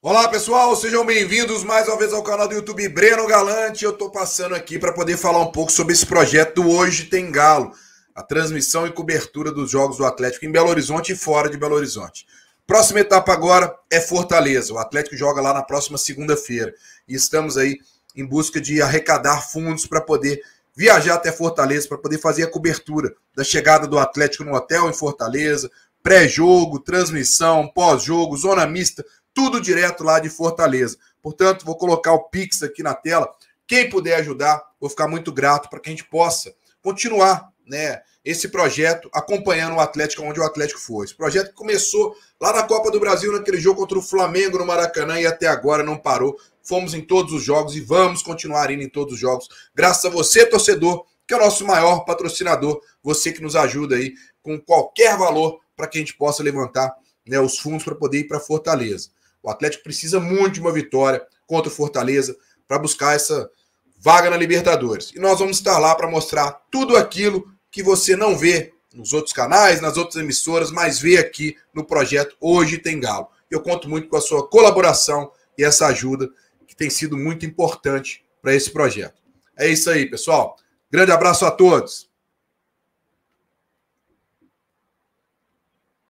Olá pessoal, sejam bem-vindos mais uma vez ao canal do YouTube Breno Galante. Eu estou passando aqui para poder falar um pouco sobre esse projeto do Hoje Tem Galo, a transmissão e cobertura dos jogos do Atlético em Belo Horizonte e fora de Belo Horizonte. Próxima etapa agora é Fortaleza. O Atlético joga lá na próxima segunda-feira e estamos aí em busca de arrecadar fundos para poder viajar até Fortaleza, para poder fazer a cobertura da chegada do Atlético no hotel em Fortaleza, pré-jogo, transmissão, pós-jogo, zona mista, tudo direto lá de Fortaleza. Portanto, vou colocar o Pix aqui na tela. Quem puder ajudar, vou ficar muito grato para que a gente possa continuar, né, esse projeto acompanhando o Atlético onde o Atlético for. Esse projeto começou lá na Copa do Brasil, naquele jogo contra o Flamengo no Maracanã, e até agora não parou. Fomos em todos os jogos e vamos continuar indo em todos os jogos. Graças a você, torcedor, que é o nosso maior patrocinador, você que nos ajuda aí com qualquer valor para que a gente possa levantar, né, os fundos para poder ir para Fortaleza. O Atlético precisa muito de uma vitória contra o Fortaleza para buscar essa vaga na Libertadores. E nós vamos estar lá para mostrar tudo aquilo que você não vê nos outros canais, nas outras emissoras, mas vê aqui no projeto Hoje Tem Galo. Eu conto muito com a sua colaboração e essa ajuda que tem sido muito importante para esse projeto. É isso aí, pessoal. Grande abraço a todos.